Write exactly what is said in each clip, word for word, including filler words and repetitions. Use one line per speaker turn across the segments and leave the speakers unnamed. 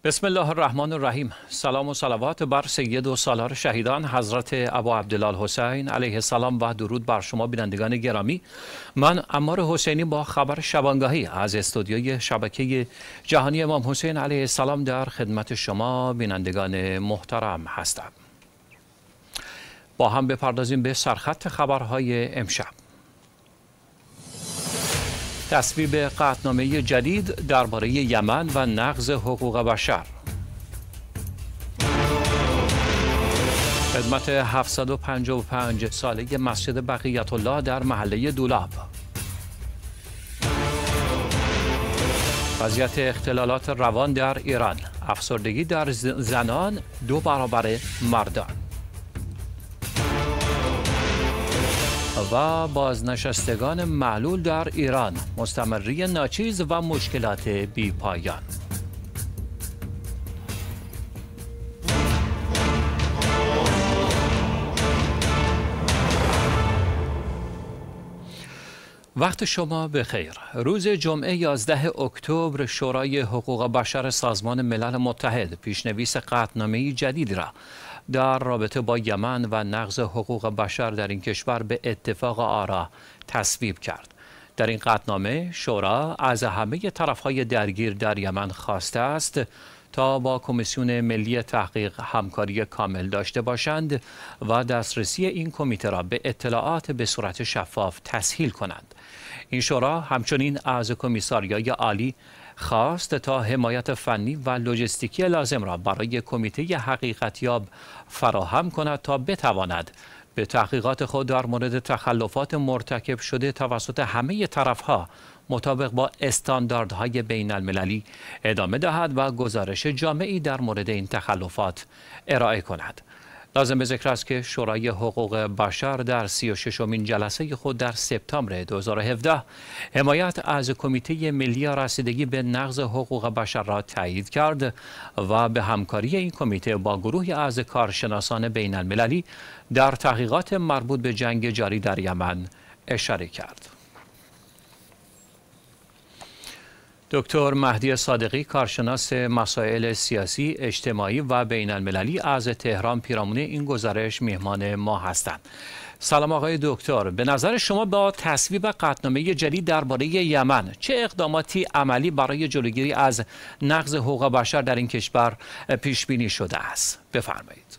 بسم الله الرحمن الرحیم. سلام و صلوات بر سید و سالار شهیدان حضرت ابا عبدالله الحسین علیه السلام و درود بر شما بینندگان گرامی. من عمار حسینی با خبر شبانگاهی از استودیوی شبکه جهانی امام حسین علیه السلام در خدمت شما بینندگان محترم هستم. با هم بپردازیم به سرخط خبرهای امشب. تصویب قطعنامه جدید درباره یمن و نقض حقوق بشر. خدمت هفتصد و پنجاه و پنج ساله مسجد بقیت الله در محله دولاب. وضعیت اختلالات روان در ایران. افسردگی در زنان دو برابر مردان. و بازنشستگان معلول در ایران، مستمری ناچیز و مشکلات بی پایان. وقت شما بخیر. روز جمعه یازده اکتبر شورای حقوق بشر سازمان ملل متحد پیشنویس قطعنامه جدیدی را در رابطه با یمن و نقض حقوق بشر در این کشور به اتفاق آرا تصویب کرد. در این قطعنامه شورا از همه طرف‌های درگیر در یمن خواسته است تا با کمیسیون ملی تحقیق همکاری کامل داشته باشند و دسترسی این کمیته را به اطلاعات به صورت شفاف تسهیل کنند. این شورا همچنین از کمیساریای عالی خواست تا حمایت فنی و لوجستیکی لازم را برای کمیته حقیقتیاب فراهم کند تا بتواند به تحقیقات خود در مورد تخلفات مرتکب شده توسط همه طرفها مطابق با استانداردهای بین المللی ادامه دهد و گزارش جامعی در مورد این تخلفات ارائه کند. لازم به ذکر است که شورای حقوق بشر در سی و ششمین جلسه خود در سپتامبر دو هزار و هفده حمایت از کمیته ملی رسیدگی به نقض حقوق بشر را تایید کرد و به همکاری این کمیته با گروهی از کارشناسان بین المللی در تحقیقات مربوط به جنگ جاری در یمن اشاره کرد. دکتر مهدی صادقی، کارشناس مسائل سیاسی، اجتماعی و بین المللی از تهران پیرامون این گزارش مهمان ما هستند. سلام آقای دکتر، به نظر شما با تصویب قطعنامه جدید درباره یمن چه اقداماتی عملی برای جلوگیری از نقض حقوق بشر در این کشور پیش بینی شده است؟ بفرمایید.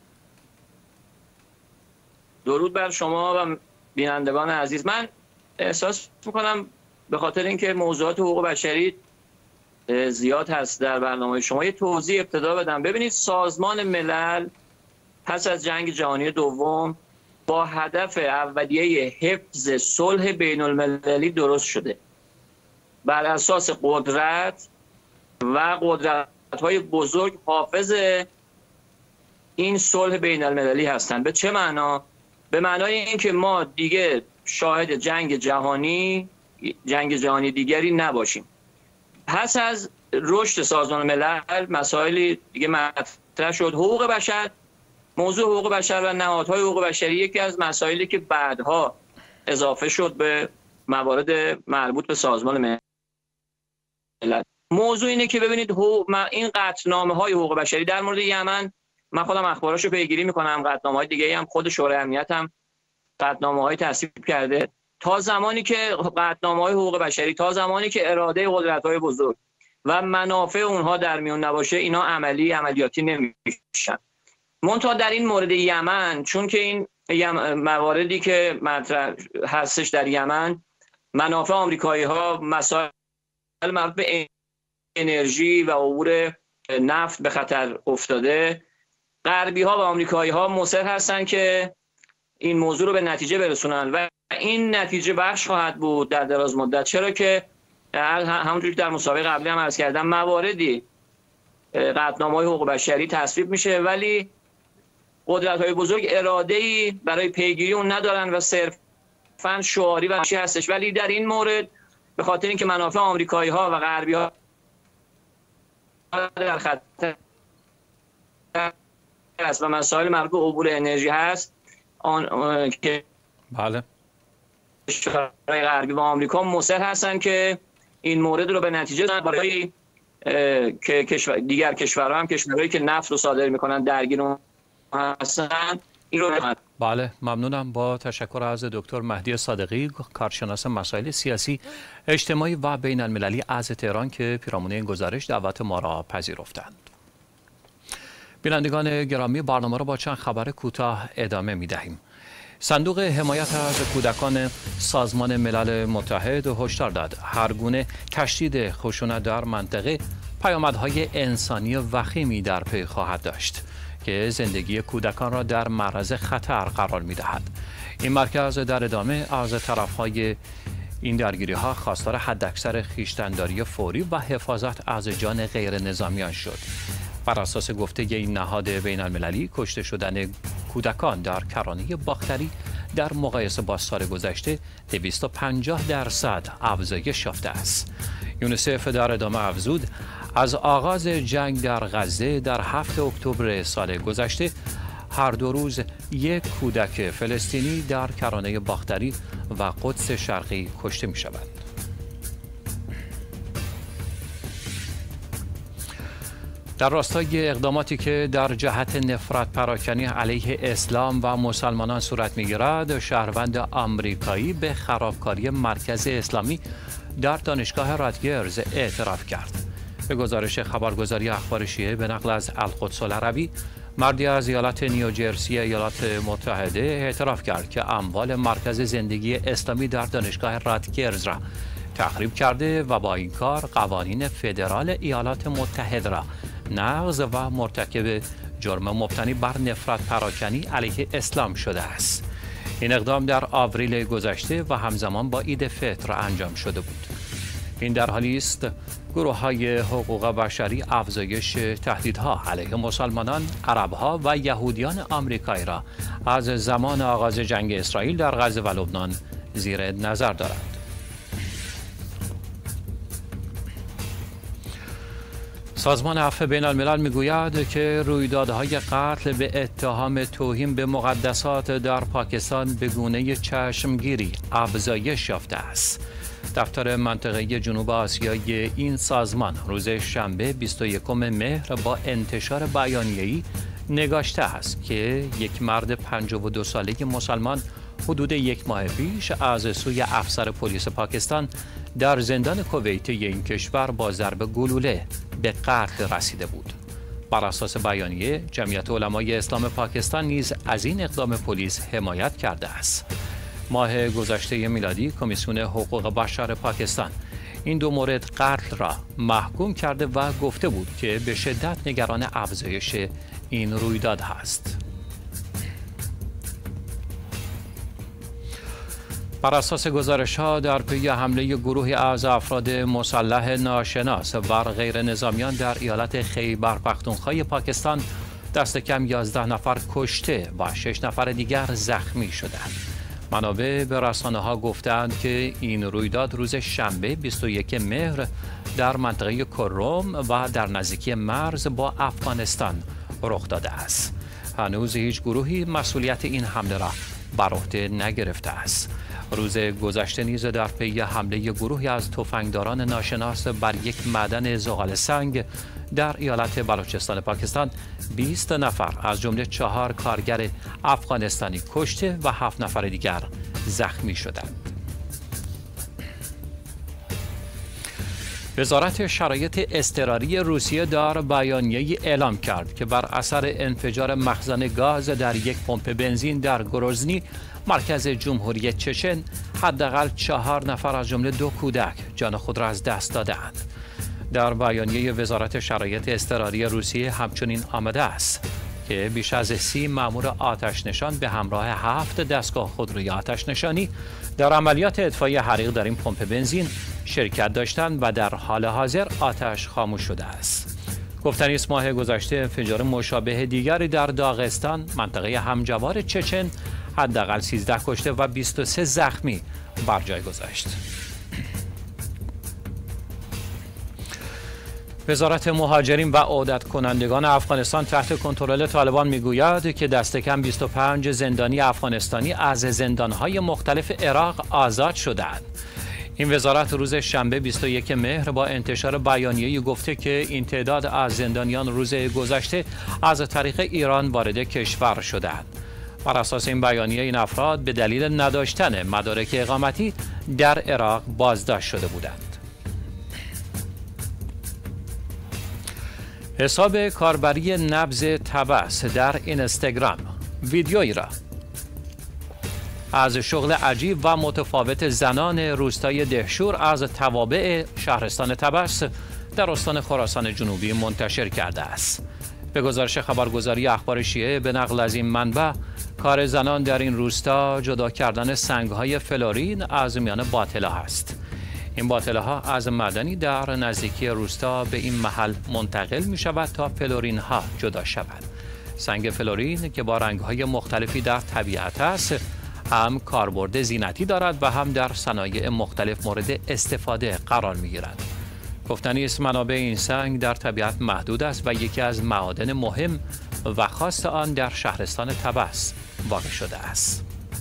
درود بر شما و بینندگان عزیز. من احساس می‌کنم به خاطر اینکه موضوعات حقوق بشری زیاد هست در برنامه شما یه توضیح ابتدا بدم. ببینید، سازمان ملل پس از جنگ جهانی دوم با هدف اولیه حفظ صلح بین المللی درست شده. بر اساس قدرت و قدرت‌های بزرگ حافظ این صلح بین المللی هستند. به چه معنا؟ به معنای اینکه ما دیگه شاهد جنگ جهانی جنگ جهانی دیگری نباشیم. پس از رشد سازمان ملل مسائلی دیگه مطرح شد. حقوق بشر، موضوع حقوق بشر و نهادهای حقوق بشری یکی از مسائلی که بعدها اضافه شد به موارد مربوط به سازمان ملل. موضوع اینه که ببینید این قطعنامه های حقوق بشری در مورد یمن، من خودم اخباراشو پیگیری میکنم، قطعنامه های دیگه هم خود شورای امنیت هم قطعنامه های تصویب کرده. تا زمانی که قطعنامه‌های حقوق بشری، تا زمانی که اراده قدرت‌های بزرگ و منافع اونها در میون نباشه، اینا عملی عملیاتی نمیشن. منتها در این مورد یمن، چون که این مواردی که مطرح هستش در یمن، منافع آمریکایی‌ها، مسائل مربوط به انرژی و عبور نفت به خطر افتاده، غربی‌ها و آمریکایی‌ها مصر هستن که این موضوع رو به نتیجه برسونن و این نتیجه بخش خواهد بود در دراز مدت. چرا که همونجوری که در مسابقه قبلی هم عرض کردم، مواردی قطعنامه‌های حقوق بشری تصویب میشه ولی قدرت‌های بزرگ اراده‌ای برای پیگیری اون ندارن و صرفاً شعاری و چی هستش. ولی در این مورد به خاطر اینکه منافع آمریکایی‌ها و غربی‌ها در خطر است و مسائل مربوط به عبور انرژی هست، آن که
بله
کشورهای غربی و آمریکا مصر هستن که این مورد رو به نتیجه برای که کشور دیگر کشورها هم کشورهایی که نفت رو صادر میکنن درگیر هستن این رو نمید.
بله ممنونم. با تشکر از دکتر مهدی صادقی، کارشناس مسائل سیاسی اجتماعی و بین المللی از تهران که پیرامون این گزارش دعوت ما را پذیرفتند. بینندگان گرامی، برنامه را با چند خبر کوتاه ادامه می دهیم. صندوق حمایت از کودکان سازمان ملل متحد هشدار داد هر گونه تشدید خشونت در منطقه پیامدهای انسانی وخیمی در پی خواهد داشت که زندگی کودکان را در معرض خطر قرار می دهد. این مرکز در ادامه از طرفهای این درگیری ها خواستار حداکثر خویشتن‌داری فوری و حفاظت از جان غیر نظامیان شد. بر اساس گفته این نهاد بین المللی، کشته شدن کودکان در کرانه باختری در مقایسه با سال گذشته دویست و پنجاه درصد افزایش یافته است. یونیسف در ادامه افزود از آغاز جنگ در غزه در هفتم اکتبر سال گذشته هر دو روز یک کودک فلسطینی در کرانه باختری و قدس شرقی کشته می شود. در راستای اقداماتی که در جهت نفرت پراکنی علیه اسلام و مسلمانان صورت می‌گیرد، شهروند آمریکایی به خرابکاری مرکز اسلامی در دانشگاه راتگرز اعتراف کرد. به گزارش خبرگزاری اخبار شیعه به نقل از القدس العربی، مردی از ایالت نیوجرسی ایالات متحده اعتراف کرد که اموال مرکز زندگی اسلامی در دانشگاه راتگرز را تخریب کرده و با این کار قوانین فدرال ایالات متحده را نقض و مرتکب جرم مبتنی بر نفرت پراکنی علیه اسلام شده است. این اقدام در آوریل گذشته و همزمان با عید فطر انجام شده بود. این در حالی است گروه‌های حقوق بشری افزایش تهدیدها علیه مسلمانان، عرب‌ها و یهودیان آمریکایی را از زمان آغاز جنگ اسرائیل در غزه و لبنان زیر نظر دارند. سازمان عفو بین الملل میگوید که رویدادهای قتل به اتهام توهین به مقدسات در پاکستان به گونه چشمگیری افزایش یافته است. دفتر منطقه جنوب آسیای این سازمان روز شنبه بیست و یکم مهر با انتشار بیانیه‌ای نگاشته است که یک مرد پنجاه و دو ساله مسلمان حدود یک ماه پیش از سوی افسر پلیس پاکستان در زندان کویت این کشور با ضرب گلوله به قتل رسیده بود. بر اساس بیانیه، جمعیت علمای اسلام پاکستان نیز از این اقدام پلیس حمایت کرده است. ماه گذشته میلادی کمیسیون حقوق بشر پاکستان این دو مورد قتل را محکوم کرده و گفته بود که به شدت نگران افزایش این رویداد است. بر اساس گزارش‌ها در پی حمله گروهی از افراد مسلح ناشناس بر غیر نظامیان در ایالت خیبر پختونخوا پاکستان دست کم یازده نفر کشته و شش نفر دیگر زخمی شدند. منابع به رسانه‌ها گفتند که این رویداد روز شنبه بیست و یکم مهر در منطقه کروم و در نزدیکی مرز با افغانستان رخ داده است. هنوز هیچ گروهی مسئولیت این حمله را بر عهده نگرفته است. روز گذشته نیز در پی حمله گروهی از تفنگداران ناشناس بر یک معدن زغال سنگ در ایالت بلوچستان پاکستان بیست نفر از جمله چهار کارگر افغانستانی کشته و هفت نفر دیگر زخمی شدند. وزارت شرایط اضطراری روسیه در بیانیه‌ای اعلام کرد که بر اثر انفجار مخزن گاز در یک پمپ بنزین در گروزنی مرکز جمهوری چچن حداقل چهار نفر از جمله دو کودک جان خود را از دست دادند. در بیانیه وزارت شرایط اضطراری روسیه همچنین آمده است که بیش از سی مأمور آتش نشان به همراه هفت دستگاه خودروی آتش نشانی در عملیات اطفای حریق در این پمپ بنزین شرکت داشتند و در حال حاضر آتش خاموش شده است. گفتنی است ماه گذشته انفجار مشابه دیگری در داغستان منطقه همجوار چچن حداقل سیزده کشته و بیست و سه زخمی بر جای گذاشت. وزارت مهاجرین و عودت کنندگان افغانستان تحت کنترل طالبان میگوید که دست کم بیست و پنج زندانی افغانستانی از زندانهای مختلف عراق آزاد شدند. این وزارت روز شنبه بیست و یکم مهر با انتشار بیانیه‌ای گفته که این تعداد از زندانیان روز گذشته از طریق ایران وارد کشور شدند. بر اساس این بیانیه این افراد به دلیل نداشتن مدارک اقامتی در عراق بازداشت شده بودند. حساب کاربری نبض طبس در اینستاگرام ویدیویی را از شغل عجیب و متفاوت زنان روستای دهشور از توابع شهرستان طبس در استان خراسان جنوبی منتشر کرده است. به گزارش خبرگزاری اخبار شیعه به نقل از این منبع، کار زنان در این روستا جدا کردن سنگ‌های فلورین از میان باطلا است. این باطله ها از معدنی در نزدیکی روستا به این محل منتقل می شود تا فلورین ها جدا شود. سنگ فلورین که با رنگ‌های مختلفی در طبیعت است، هم کاربرد زینتی دارد و هم در صنایع مختلف مورد استفاده قرار می گیرد. گفتنی است منابع این سنگ در طبیعت محدود است و یکی از معادن مهم و خاص آن در شهرستان طبس واقع شده است.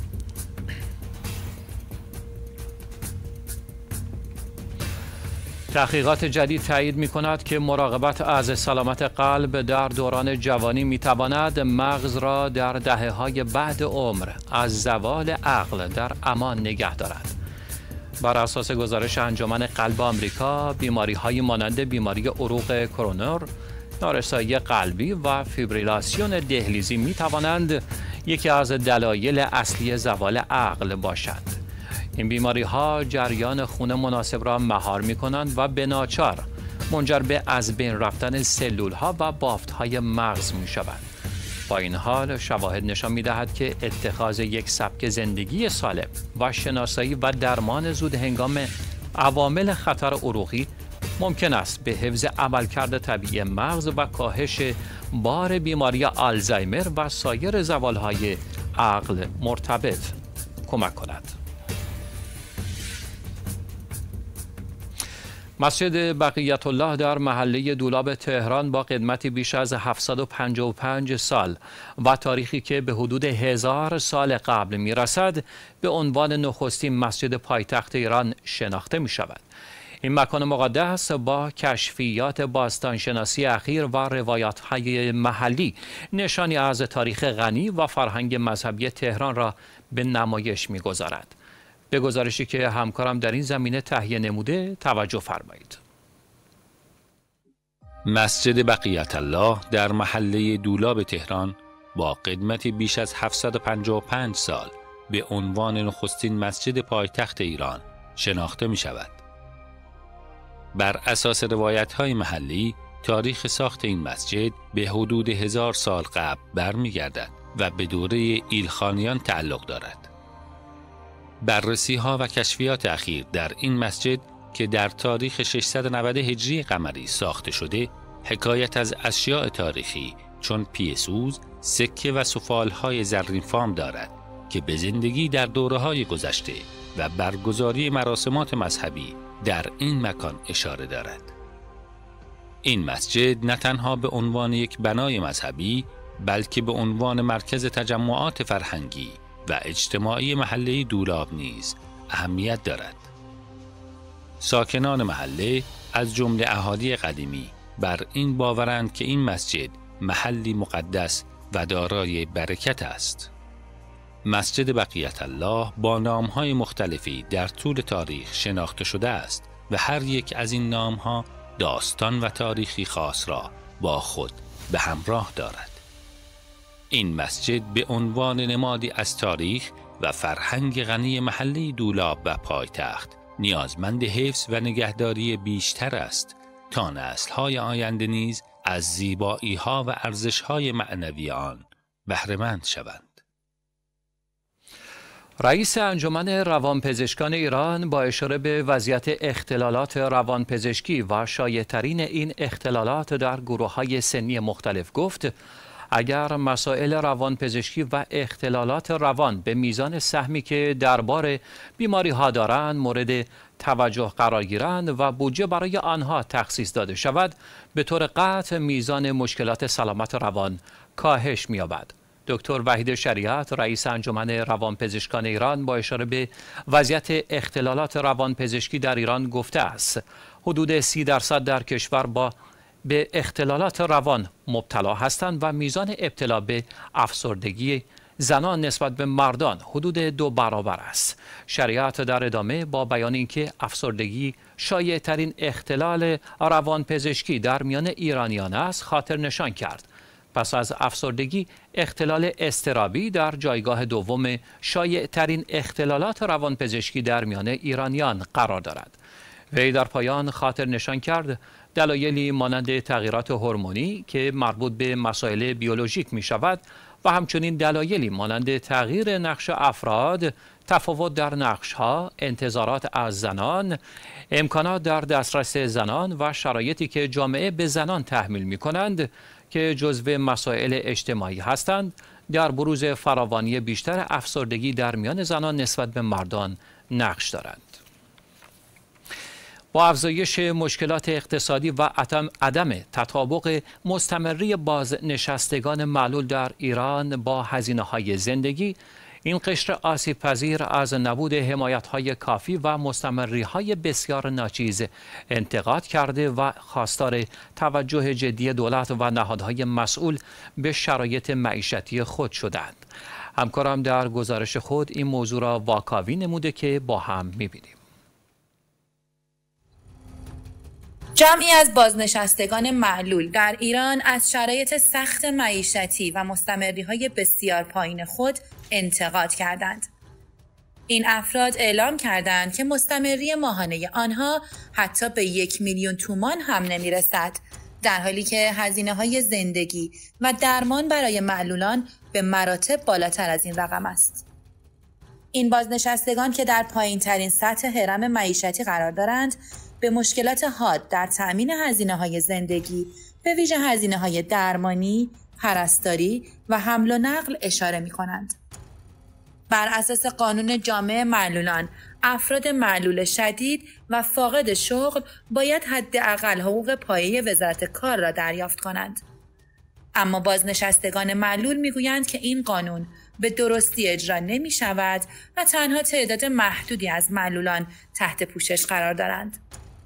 تحقیقات جدید تایید می کند که مراقبت از سلامت قلب در دوران جوانی می تواند مغز را در دهه‌های بعد عمر از زوال عقل در امان نگه دارد. بر اساس گزارش انجمن قلب آمریکا، بیماری‌های مانند بیماری عروق کرونر، نارسایی قلبی و فیبریلاسیون دهلیزی می توانند یکی از دلایل اصلی زوال عقل باشند. این بیماری ها جریان خون مناسب را مهار می کنند و به ناچار منجر به از بین رفتن سلول ها و بافت های مغز می شوند. با این حال شواهد نشان می دهد که اتخاذ یک سبک زندگی سالم و شناسایی و درمان زود هنگام عوامل خطر عروقی ممکن است به حفظ عملکرد طبیعی مغز و کاهش بار بیماری آلزایمر و سایر زوالهای عقل مرتبط کمک کند. مسجد بقیت الله در محله دولاب تهران با قدمتی بیش از هفتصد و پنجاه و پنج سال و تاریخی که به حدود هزار سال قبل می رسد به عنوان نخستین مسجد پایتخت ایران شناخته می شود. این مکان مقدس با کشفیات باستانشناسی اخیر و روایات‌های محلی نشانی از تاریخ غنی و فرهنگ مذهبی تهران را به نمایش می‌گذارد. به گزارشی که همکارم در این زمینه تهیه نموده توجه فرمایید.
مسجد بقیت الله در محله دولاب تهران با قدمتی بیش از هفتصد و پنجاه و پنج سال به عنوان نخستین مسجد پایتخت ایران شناخته می شود. بر اساس روایت‌های محلی، تاریخ ساخت این مسجد به حدود هزار سال قبل برمیگردد و به دوره ایلخانیان تعلق دارد. بررسی‌ها و کشفیات اخیر در این مسجد که در تاریخ ششصد و نود هجری قمری ساخته شده، حکایت از اشیاء تاریخی چون پیه‌سوز، سکه و سفالهای زرین فام دارد که به زندگی در دوره‌های گذشته و برگزاری مراسمات مذهبی در این مکان اشاره دارد. این مسجد نه تنها به عنوان یک بنای مذهبی بلکه به عنوان مرکز تجمعات فرهنگی و اجتماعی محله دولاب نیز اهمیت دارد. ساکنان محله از جمله اهالی قدیمی بر این باورند که این مسجد محلی مقدس و دارای برکت است. مسجد بقیت الله با نام‌های مختلفی در طول تاریخ شناخته شده است و هر یک از این نام‌ها داستان و تاریخی خاص را با خود به همراه دارد. این مسجد به عنوان نمادی از تاریخ و فرهنگ غنی محله دولاب و پایتخت نیازمند حفظ و نگهداری بیشتر است تا نسل‌های آینده نیز از زیبایی‌ها و ارزش‌های معنوی آن بهره‌مند شوند.
رئیس انجمن روانپزشکان ایران با اشاره به وضعیت اختلالات روانپزشکی و شایع‌ترین این اختلالات در گروه‌های سنی مختلف گفت اگر مسائل روانپزشکی و اختلالات روان به میزان سهمی که درباره بیماری‌ها دارند مورد توجه قرار گیرند و بودجه برای آنها تخصیص داده شود، به طور قطع میزان مشکلات سلامت روان کاهش می‌یابد. دکتر وحید شریعت رئیس انجمن روانپزشکان ایران با اشاره به وضعیت اختلالات روانپزشکی در ایران گفته است حدود سی درصد در کشور با به اختلالات روان مبتلا هستند و میزان ابتلا به افسردگی زنان نسبت به مردان حدود دو برابر است. شریعت در ادامه با بیان اینکه افسردگی شایع ترین اختلال روانپزشکی در میان ایرانیان است خاطر نشان کرد. پس از افسردگی اختلال اضطرابی در جایگاه دوم شایع ترین اختلالات روانپزشکی در میان ایرانیان قرار دارد. وی در پایان خاطر نشان کرد دلایلی مانند تغییرات هورمونی که مربوط به مسائل بیولوژیک می شود و همچنین دلایلی مانند تغییر نقش افراد، تفاوت در نقش‌ها، انتظارات از زنان، امکانات در دسترس زنان و شرایطی که جامعه به زنان تحمیل می‌کنند که جزو مسائل اجتماعی هستند، در بروز فراوانی بیشتر افسردگی در میان زنان نسبت به مردان نقش دارند. با افزایش مشکلات اقتصادی و عدم تطابق مستمری بازنشستگان معلول در ایران با هزینه‌های زندگی، این قشر آسیب پذیر از نبود حمایت‌های کافی و مستمری‌های بسیار ناچیز انتقاد کرده و خواستار توجه جدی دولت و نهادهای مسئول به شرایط معیشتی خود شدند. همکارم در گزارش خود این موضوع را واکاوی نموده که با هم می‌بینیم.
جمعی از بازنشستگان معلول در ایران از شرایط سخت معیشتی و مستمری‌های بسیار پایین خود انتقاد کردند. این افراد اعلام کردند که مستمری ماهانه آنها حتی به یک میلیون تومان هم نمی‌رسد، در حالی که هزینه‌های زندگی و درمان برای معلولان به مراتب بالاتر از این رقم است. این بازنشستگان که در پایین‌ترین سطح هرم معیشتی قرار دارند، به مشکلات حاد در تأمین هزینه‌های زندگی، به ویژه هزینه‌های درمانی، پرستاری و حمل و نقل اشاره می‌کنند. بر اساس قانون جامع معلولان، افراد معلول شدید و فاقد شغل باید حداقل حقوق پایه وزارت کار را دریافت کنند. اما بازنشستگان معلول می‌گویند که این قانون به درستی اجرا نمی‌شود و تنها تعداد محدودی از معلولان تحت پوشش قرار دارند.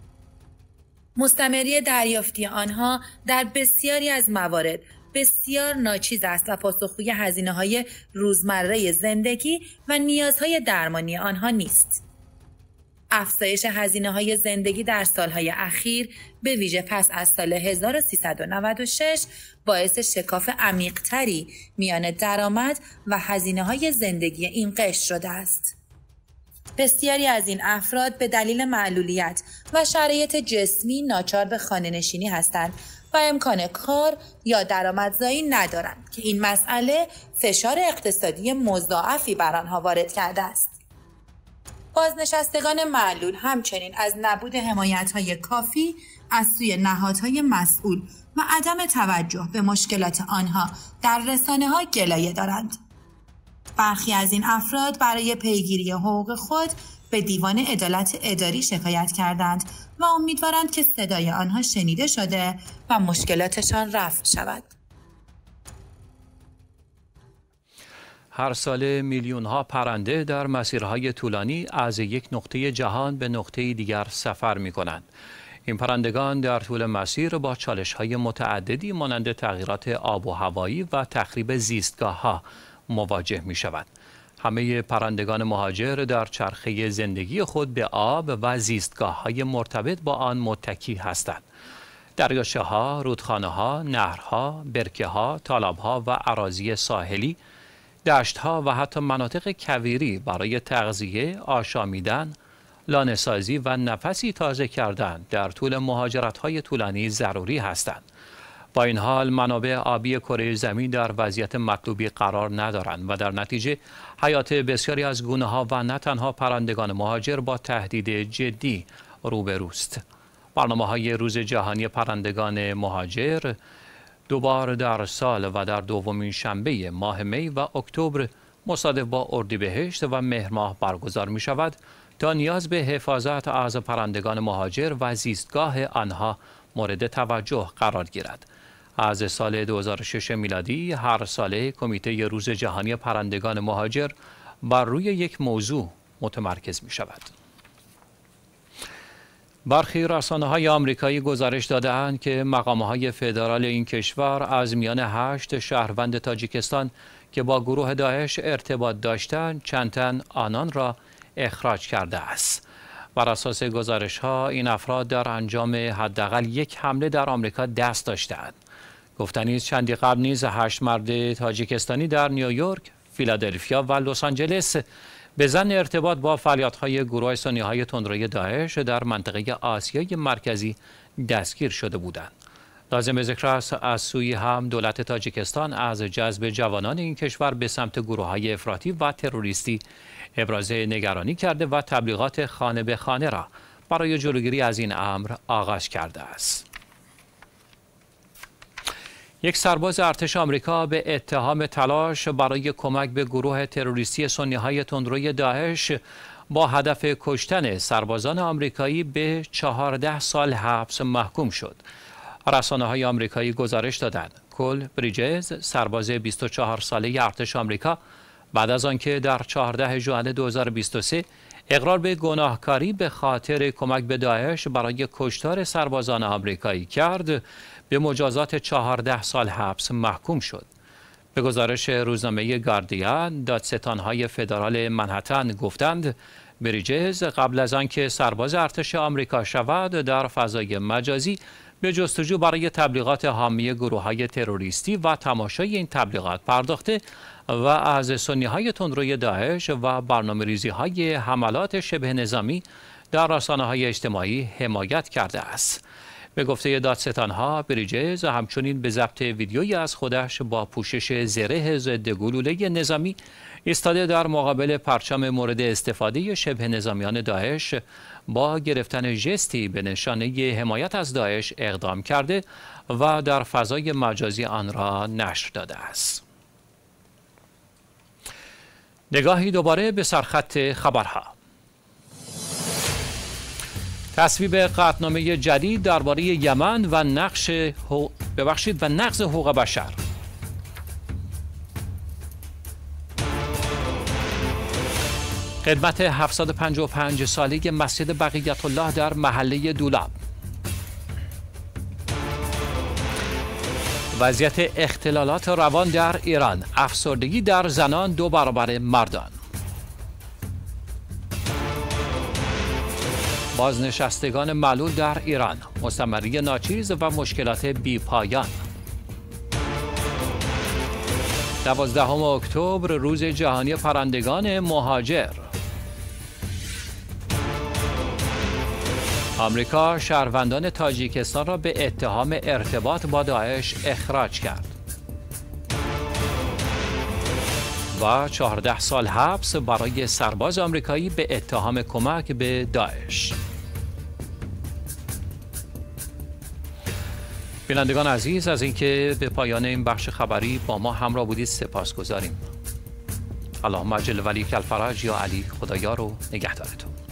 مستمری دریافتی آنها در بسیاری از موارد بسیار ناچیز است و پاسخگوی هزینه‌های روزمره زندگی و نیازهای درمانی آنها نیست. افزایش هزینه‌های زندگی در سالهای اخیر به ویژه پس از سال هزار و سیصد و نود و شش باعث شکاف عمیق‌تری میان درآمد و هزینه‌های زندگی این قشر شده است. بسیاری از این افراد به دلیل معلولیت و شرایط جسمی ناچار به خانه‌نشینی هستند و امکان کار یا درآمدزایی ندارند که این مسئله فشار اقتصادی مضاعفی بر آنها وارد کرده است. بازنشستگان معلول همچنین از نبود حمایت‌های کافی از سوی نهادهای مسئول و عدم توجه به مشکلات آنها در رسانه‌ها گلایه دارند. برخی از این افراد برای پیگیری حقوق خود به دیوان عدالت اداری شکایت کردند و امیدوارند که صدای آنها شنیده شده و مشکلاتشان رفع شود.
هر سال میلیون ها پرنده در مسیرهای طولانی از یک نقطه جهان به نقطه دیگر سفر می کنند. این پرندگان در طول مسیر با چالش های متعددی مانند تغییرات آب و هوایی و تخریب زیستگاه ها مواجه می شود. همه پرندگان مهاجر در چرخه زندگی خود به آب و زیستگاه های مرتبط با آن متکی هستند. دریاچه ها، رودخانه ها، نهرها، برکه ها، تالاب ها و اراضی ساحلی، دشت ها و حتی مناطق کویری برای تغذیه، آشامیدن، لانه‌سازی و نفسی تازه کردن در طول مهاجرت های طولانی ضروری هستند. با این حال منابع آبی کره زمین در وضعیت مطلوبی قرار ندارند و در نتیجه حیات بسیاری از گونه‌ها و نه تنها پرندگان مهاجر با تهدید جدی روبروست. برنامه‌های روز جهانی پرندگان مهاجر دو بار در سال و در دومین شنبه ماه می و اکتبر مصادف با اردیبهشت و مهر ماه برگزار می شود تا نیاز به حفاظت از پرندگان مهاجر و زیستگاه آنها مورد توجه قرار گیرد. از سال دو هزار و شش میلادی هر ساله کمیته روز جهانی پرندگان مهاجر بر روی یک موضوع متمرکز می شود. برخی رسانه‌های آمریکایی گزارش داده‌اند که مقام‌های فدرال این کشور از میان هشت شهروند تاجیکستان که با گروه داعش ارتباط داشتند چند تن آنان را اخراج کرده است. بر اساس گزارش‌ها این افراد در انجام حداقل یک حمله در آمریکا دست داشتند. گفتنی است چندی قبل نیز هشت مرد تاجیکستانی در نیویورک، فیلادلفیا و لس آنجلس به ظن ارتباط با فعالیت‌های گروه سنی‌های تندروی داعش در منطقه آسیای مرکزی دستگیر شده بودند. لازم ذکر است از سوی هم دولت تاجیکستان از جذب جوانان این کشور به سمت گروه‌های افراطی و تروریستی ابراز نگرانی کرده و تبلیغات خانه به خانه را برای جلوگیری از این امر آغاز کرده است. یک سرباز ارتش آمریکا به اتهام تلاش برای کمک به گروه تروریستی سنی‌های تندروی داعش با هدف کشتن سربازان آمریکایی به چهارده سال حبس محکوم شد. رسانه‌های آمریکایی گزارش دادند کل بریجز، سرباز بیست و چهار ساله ارتش آمریکا، بعد از آنکه در چهاردهم ژوئن دو هزار و بیست و سه اقرار به گناهکاری به خاطر کمک به داعش برای کشتار سربازان آمریکایی کرد، به مجازات چهارده سال حبس محکوم شد. به گزارش روزنامه گاردین، دادستان‌های فدرال منهتن گفتند بریجز قبل از آنکه سرباز ارتش آمریکا شود در فضای مجازی به جستجو برای تبلیغات حامی گروه‌های تروریستی و تماشای این تبلیغات پرداخته و از سنی‌های تندروی داعش و برنامه‌ریزی‌های حملات شبه نظامی در رسانه‌های اجتماعی حمایت کرده است. به گفته دادستان‌ها بریجز همچنین به ضبط ویدیویی از خودش با پوشش زره ضد گلوله نظامی ایستاده در مقابل پرچم مورد استفاده شبه نظامیان داعش با گرفتن ژستی به نشانه حمایت از داعش اقدام کرده و در فضای مجازی آن را نشر داده است. نگاهی دوباره به سرخط خبرها. تصویب قطعنامه جدید درباره یمن و نقش حو... ببخشید و نقض حقوق بشر. خدمت هفتصد و پنجاه و پنج ساله مسجد بقیت الله در محله دولاب. وضعیت اختلالات روان در ایران، افسردگی در زنان دو برابر مردان. بازنشستگان معلول در ایران، مستمری ناچیز و مشکلات بی پایان. دوازدهم اکتبر روز جهانی پرندگان مهاجر. آمریکا شهروندان تاجیکستان را به اتهام ارتباط با داعش اخراج کرد. و چهارده سال حبس برای سرباز آمریکایی به اتهام کمک به داعش. بینندگان عزیز از اینکه به پایان این بخش خبری با ما همراه بودید سپاسگزاریم. اللهم اجل ولیک الفرج یا علی، خدایا رو نگهدارتون.